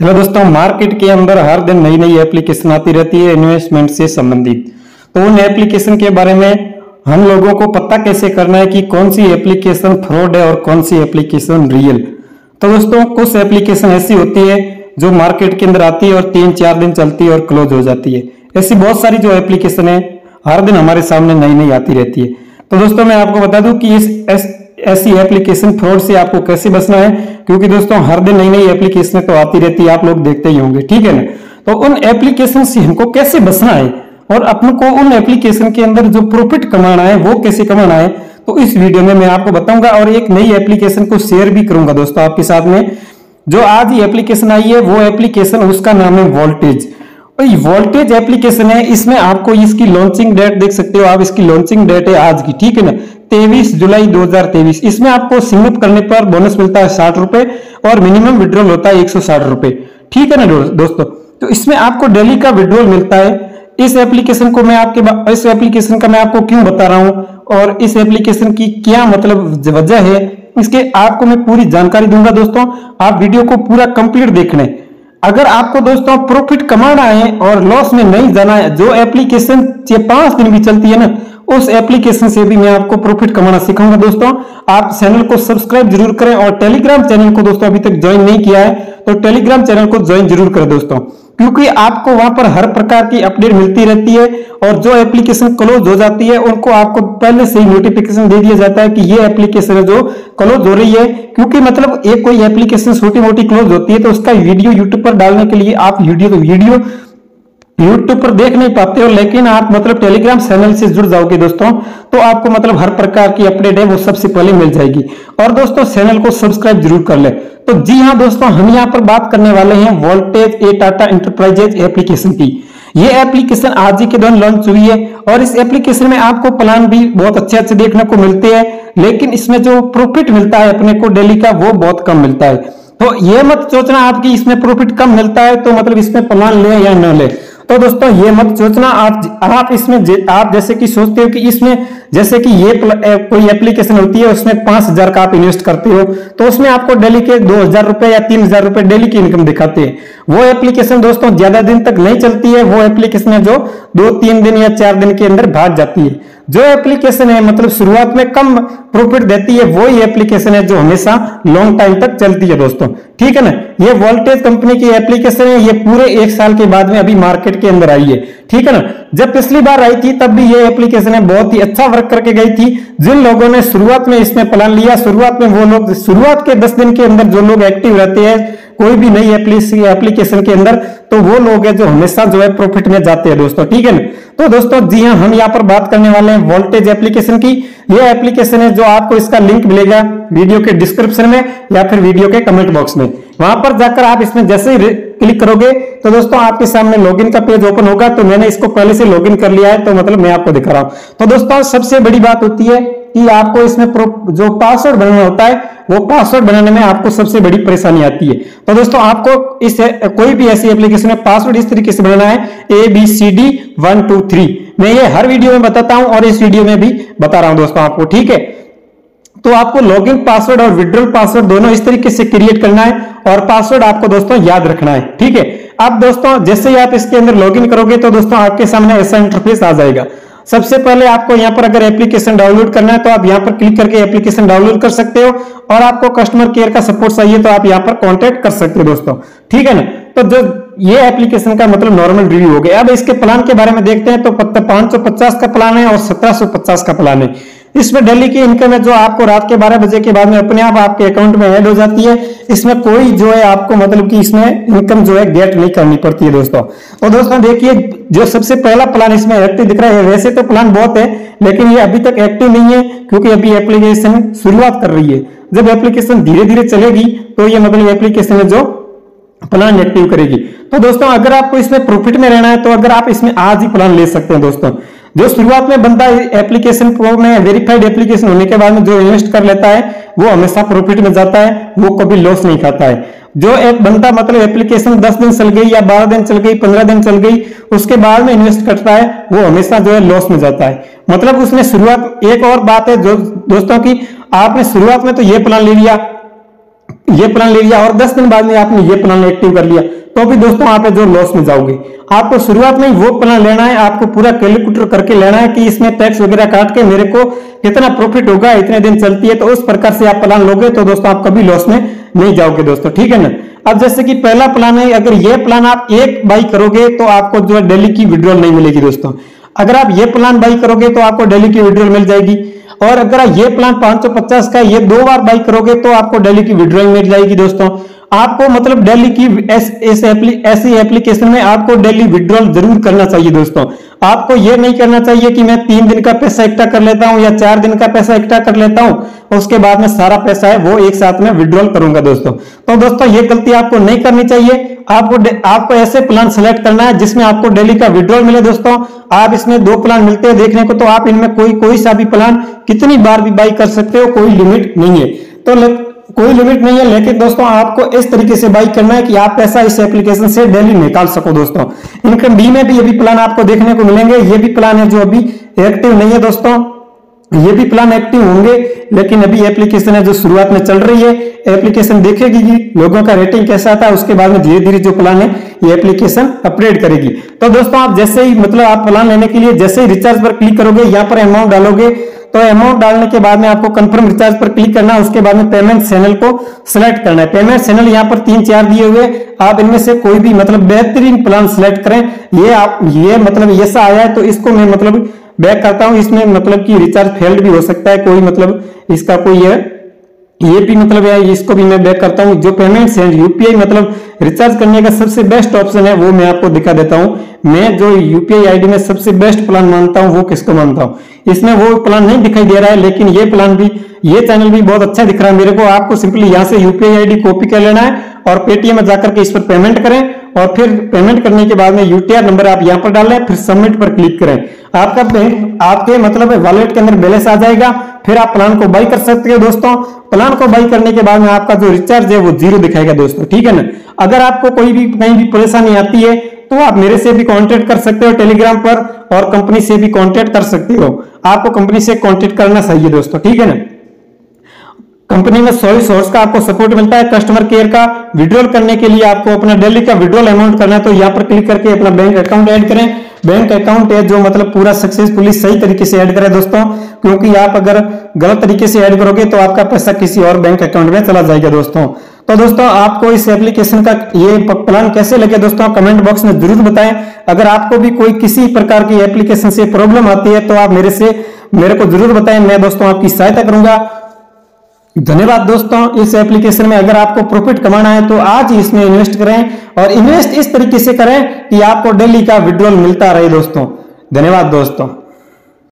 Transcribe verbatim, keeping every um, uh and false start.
Hello दोस्तों, market के अंदर हर दिन नई नई एप्लीकेशन आती रहती है इन्वेस्टमेंट से संबंधित। तो उन एप्लीकेशन के बारे में हम लोगों को पता कैसे करना है कि कौन सी एप्लीकेशन फ्रॉड है और कौन सी एप्लीकेशन रियल। तो दोस्तों, कुछ एप्लीकेशन ऐसी होती है जो मार्केट के अंदर आती है और तीन चार दिन चलती है और क्लोज हो जाती है। ऐसी बहुत सारी जो एप्लीकेशन है हर दिन हमारे सामने नई नई आती रहती है। तो दोस्तों, मैं आपको बता दूं कि इस ऐसी एप्लीकेशन फ्रॉड से आपको कैसे बचना है, क्योंकि दोस्तों हर दिन नई नई एप्लीकेशन तो आती रहती है, आप लोग देखते ही होंगे, ठीक है ना। तो उन एप्लीकेशन से हमको कैसे बचना है और अपन को उन एप्लीकेशन के अंदर जो प्रॉफिट कमाना है वो कैसे कमाना है, तो इस वीडियो में मैं आपको बताऊंगा और एक नई एप्लीकेशन को शेयर भी करूंगा दोस्तों आपके साथ में। जो आज ही एप्लीकेशन आई है वो एप्लीकेशन, उसका नाम है वोल्टेज। वोल्टेज एप्लीकेशन है। इसमें आपको इसकी लॉन्चिंग डेट देख सकते हो आप, इसकी लॉन्चिंग डेट है आज की, ठीक है ना, तेईस जुलाई दो हज़ार तेईस। इसमें आपको सिग्न अप करने पर बोनस मिलता है साठ रुपए और मिनिमम विड्रॉल होता है एक सौ साठ रुपए, ठीक है ना दोस्तों। तो इसमें आपको डेली का विड्रॉल मिलता है। इस एप्लीकेशन को मैं आपके इस एप्लीकेशन का मैं आपको क्यों बता रहा हूं और इस एप्लीकेशन की क्या मतलब वजह है, इसके आपको मैं पूरी जानकारी दूंगा दोस्तों। आप वीडियो को पूरा कंप्लीट देखना है। अगर आपको दोस्तों प्रॉफिट कमाना है और लॉस में नहीं जाना है, जो एप्लीकेशन पांच दिन भी चलती है ना, उस एप्लीकेशन से भी मैं आपको प्रॉफिट कमाना सिखाऊंगा दोस्तों। आप चैनल को सब्सक्राइब जरूर करें और टेलीग्राम चैनल को दोस्तों अभी तक ज्वाइन नहीं किया है तो टेलीग्राम चैनल को ज्वाइन जरूर करें दोस्तों, क्योंकि आपको वहां पर हर प्रकार की अपडेट मिलती रहती है और जो एप्लीकेशन क्लोज हो जाती है उनको आपको पहले से ही नोटिफिकेशन दे दिया जाता है कि ये एप्लीकेशन है जो क्लोज हो रही है। क्योंकि मतलब एक कोई एप्लीकेशन छोटी मोटी क्लोज होती है तो उसका वीडियो यूट्यूब पर डालने के लिए आप वीडियो तो वीडियो यूट्यूब पर देख नहीं पाते हो, लेकिन आप मतलब टेलीग्राम चैनल से जुड़ जाओगे दोस्तों तो आपको मतलब हर प्रकार की अपडेट है वो सबसे पहले मिल जाएगी। और दोस्तों चैनल को सब्सक्राइब जरूर कर ले। तो जी हाँ दोस्तों, हम यहाँ पर बात करने वाले हैं voltage a Tata enterprises application की। ये एप्लीकेशन आज ही के दौरान लॉन्च हुई है और इस एप्लीकेशन में आपको प्लान भी बहुत अच्छे अच्छे देखने को मिलते हैं, लेकिन इसमें जो प्रॉफिट मिलता है अपने को डेली का वो बहुत कम मिलता है। तो ये मत सोचना आपकी इसमें प्रॉफिट कम मिलता है तो मतलब इसमें प्लान ले या न ले। तो दोस्तों ये मत सोचना आप आप इसमें आप जैसे कि सोचते हो कि इसमें जैसे कि ये कोई एप्लीकेशन होती है उसमें पांच हजार का आप इन्वेस्ट करते हो तो उसमें आपको डेली के दो हजार रुपए या तीन हजार रुपए डेली की इनकम दिखाते हैं। वो एप्लीकेशन दोस्तों ज्यादा दिन तक नहीं चलती है, वो एप्लीकेशन है जो दो तीन दिन या चार दिन के अंदर भाग जाती है। जो एप्लीकेशन है मतलब शुरुआत में कम प्रॉफिट देती है वो ही एप्लीकेशन है जो हमेशा लॉन्ग टाइम तक चलती है दोस्तों, ठीक है ना। ये वोल्टेज कंपनी की एप्लीकेशन है, ये पूरे एक साल के बाद में अभी मार्केट के अंदर आई है, ठीक है ना। जब पिछली बार आई थी तब भी ये एप्लीकेशन है बहुत ही अच्छा वर्क करके गई थी। जिन लोगों ने शुरुआत में इसमें प्लान लिया, शुरुआत में वो लोग शुरुआत के दस दिन के अंदर जो लोग एक्टिव रहते हैं कोई भी नई एप्लीकेशन के अंदर, तो वो लोग हैं जो हमेशा जो है प्रॉफिट में जाते हैं दोस्तों, ठीक है ना। तो दोस्तों जी हाँ, हम यहाँ पर बात करने वाले हैं वोल्टेज एप्लीकेशन की। ये एप्लीकेशन है जो आपको इसका लिंक मिलेगा वीडियो के डिस्क्रिप्शन में या फिर वीडियो के कमेंट बॉक्स में। वहां पर जाकर आप इसमें जैसे ही क्लिक करोगे तो दोस्तों आपके सामने लॉगिन का पेज ओपन होगा। तो मैंने इसको पहले से लॉगिन कर लिया है तो मतलब मैं आपको दिखा रहा हूं। तो दोस्तों सबसे बड़ी बात होती है कि आपको इसमें जो पासवर्ड बनाना होता है वो पासवर्ड बनाने में आपको सबसे बड़ी परेशानी आती है। तो दोस्तों आपको इस कोई भी ऐसी एप्लीकेशन में पासवर्ड इस तरीके से बनाना है, A B C D one two three. मैं ये हर वीडियो में बताता हूं और इस वीडियो में भी बता रहा हूं दोस्तों आपको, ठीक है। तो आपको लॉगिन पासवर्ड और विड्रॉल पासवर्ड दोनों इस तरीके से क्रिएट करना है और पासवर्ड आपको दोस्तों याद रखना है, ठीक है। अब दोस्तों जैसे ही आप इसके अंदर लॉगिन करोगे तो दोस्तों आपके सामने ऐसा इंटरफेस आ जाएगा। सबसे पहले आपको यहाँ पर अगर एप्लीकेशन डाउनलोड करना है तो आप यहाँ पर क्लिक करके एप्लीकेशन डाउनलोड कर सकते हो और आपको कस्टमर केयर का सपोर्ट चाहिए तो आप यहाँ पर कांटेक्ट कर सकते हो दोस्तों, ठीक है ना। तो जो ये एप्लीकेशन का मतलब नॉर्मल रिव्यू हो गया। अब इसके प्लान के बारे में देखते हैं। तो पांच सौ पचास का प्लान है और सत्रह सौ पचास का प्लान है। इसमें डेली की इनकम है जो आपको रात के बारह बजे के बाद में अपने आप आपके अकाउंट में ऐड हो जाती है। इसमें कोई जो है आपको मतलब कि इसमें इनकम जो है गेट नहीं करनी पड़ती है दोस्तों। और दोस्तों देखिए जो सबसे पहला प्लान इसमें एक्टिव दिख रहा है, वैसे तो प्लान बहुत है लेकिन ये अभी तक एक्टिव नहीं है क्योंकि अभी एप्लीकेशन शुरुआत कर रही है। जब एप्लीकेशन धीरे धीरे चलेगी तो ये मतलब एप्लीकेशन है जो प्लान एक्टिव करेगी। तो दोस्तों अगर आपको इसमें प्रॉफिट में रहना है तो अगर आप इसमें आज ही प्लान ले सकते हैं दोस्तों। जो शुरुआत में बंदा एप्लीकेशन प्रो में वेरीफाइड एप्लीकेशन होने के बाद में जो इन्वेस्ट कर लेता है वो हमेशा प्रॉफिट में जाता है, वो कभी लॉस नहीं खाता है। जो एक बंदा मतलब एप्लीकेशन दस दिन चल गई या बारह दिन चल गई, पंद्रह दिन चल गई, उसके बाद में इन्वेस्ट करता है वो हमेशा जो है लॉस में जाता है। मतलब उसने शुरुआत, एक और बात है जो दोस्तों की, आपने शुरुआत में तो ये प्लान ले लिया, ये प्लान ले लिया और दस दिन बाद में आपने ये प्लान एक्टिव कर लिया, तो भी दोस्तों आप जो लॉस में जाओगे। आपको शुरुआत में वो प्लान लेना है, आपको पूरा कैलकुलेटर करके लेना है कि इसमें टैक्स वगैरह काट के मेरे को कितना प्रॉफिट होगा, इतने दिन चलती है, तो उस प्रकार से आप प्लान लोगे तो दोस्तों आप कभी लॉस में नहीं जाओगे दोस्तों, ठीक है ना। अब जैसे कि पहला प्लान है, अगर ये प्लान आप एक बाई करोगे तो आपको जो है डेली की विड्रॉल नहीं मिलेगी दोस्तों। अगर आप ये प्लान बाई करोगे तो आपको डेली की विड्रॉल मिल जाएगी, और अगर आप ये प्लान पांच सौ पचास का ये दो बार बाई करोगे तो आपको डेली की विड्रॉल मिल जाएगी दोस्तों। आपको मतलब डेली की एस, एस एप्ली, ऐसी एप्लीकेशन में आपको डेली विड्रॉल जरूर करना चाहिए दोस्तों। आपको यह नहीं करना चाहिए कि मैं तीन दिन का पैसा इकट्ठा कर लेता हूं या चार दिन का पैसा इकट्ठा कर लेता हूं और उसके बाद में सारा पैसा है वो एक साथ में विड्रॉल करूंगा दोस्तों। तो दोस्तों ये गलती आपको नहीं करनी चाहिए। आपको आपको ऐसे प्लान सेलेक्ट करना है जिसमें आपको डेली का विड्रॉल मिले दोस्तों। आप इसमें दो प्लान मिलते हैं देखने को, तो आप इनमें कोई कोई सा भी प्लान कितनी बार भी बाई कर सकते हो, कोई लिमिट नहीं है। तो कोई लिमिट नहीं है, लेकिन दोस्तों आपको इस तरीके से बाई करना है कि आप पैसा इस एप्लीकेशन से डेली निकाल सको दोस्तों। इनकम बी में भी ये भी प्लान आपको देखने को मिलेंगे। ये भी प्लान है जो अभी एक्टिव नहीं है दोस्तों, ये भी प्लान एक्टिव होंगे, लेकिन अभी एप्लीकेशन है जो शुरुआत में चल रही है। एप्लीकेशन देखेगी कि लोगों का रेटिंग कैसा आता है, उसके बाद में धीरे धीरे जो प्लान है ये एप्लीकेशन अपग्रेड करेगी। तो दोस्तों आप जैसे ही मतलब आप प्लान लेने के लिए जैसे ही रिचार्ज पर क्लिक करोगे, यहाँ पर अमाउंट डालोगे, तो अमाउंट डालने के बाद में आपको कंफर्म रिचार्ज पर क्लिक करना है। उसके बाद में पेमेंट चैनल को सिलेक्ट करना है। पेमेंट चैनल यहाँ पर तीन चार दिए हुए, आप इनमें से कोई भी मतलब बेहतरीन प्लान सिलेक्ट करें। ये आप ये मतलब ऐसा आया है तो इसको मैं मतलब बैक करता हूं। इसमें मतलब कि रिचार्ज फेल्ड भी हो सकता है, कोई मतलब इसका कोई है ये भी मतलब है, इसको भी मैं बैक करता हूं। जो पेमेंट एंड यूपीआई मतलब रिचार्ज करने का सबसे बेस्ट ऑप्शन है वो मैं आपको दिखा देता हूं। मैं जो यूपीआई आईडी में सबसे बेस्ट प्लान मानता हूं वो किसको मानता हूं। इसमें वो प्लान नहीं दिखाई दे रहा है, लेकिन ये प्लान भी ये चैनल भी बहुत अच्छा दिख रहा है मेरे को। आपको सिंपली यहां से यूपीआई आईडी कॉपी कर लेना है और पेटीएम में जाकर के इस पर पेमेंट करें, और फिर पेमेंट करने के बाद में यूटीआर नंबर आप यहां पर डालें, फिर सबमिट पर क्लिक करें। आपका बैंक आपके मतलब वॉलेट के अंदर बैलेंस आ जाएगा, फिर आप प्लान को बाई कर सकते हो दोस्तों। प्लान को बाई करने के बाद में आपका जो रिचार्ज है वो जीरो दिखाएगा दोस्तों, ठीक है ना। अगर आपको कोई भी कहीं भी परेशानी आती है तो आप मेरे से भी कांटेक्ट कर सकते हो टेलीग्राम पर, और कंपनी से भी कांटेक्ट कर सकते हो। आपको कंपनी से कांटेक्ट करना चाहिए दोस्तों, ठीक है ना। कंपनी में सॉरी सोर्स का आपको सपोर्ट मिलता है, कस्टमर केयर का। विड्रॉल करने के लिए आपको अपना डेली का विड्रॉल अमाउंट करना है, तो यहाँ पर क्लिक करके अपना बैंक अकाउंट ऐड करें। बैंक अकाउंट है जो मतलब पूरा सक्सेसफुली सही तरीके से ऐड करें दोस्तों, क्योंकि आप अगर गलत तरीके से ऐड करोगे तो आपका पैसा किसी और बैंक अकाउंट में चला जाएगा दोस्तों। तो दोस्तों आपको इस एप्लीकेशन का ये प्लान कैसे लगे दोस्तों, कमेंट बॉक्स में जरूर बताएं। अगर आपको भी कोई किसी प्रकार की एप्लीकेशन से प्रॉब्लम आती है तो आप मेरे से मेरे को जरूर बताएं, मैं दोस्तों आपकी सहायता करूंगा। धन्यवाद दोस्तों। इस एप्लीकेशन में अगर आपको प्रॉफिट कमाना है तो आज ही इसमें इन्वेस्ट करें, और इन्वेस्ट इस तरीके से करें कि आपको डेली का विड्रॉल मिलता रहे दोस्तों। धन्यवाद दोस्तों।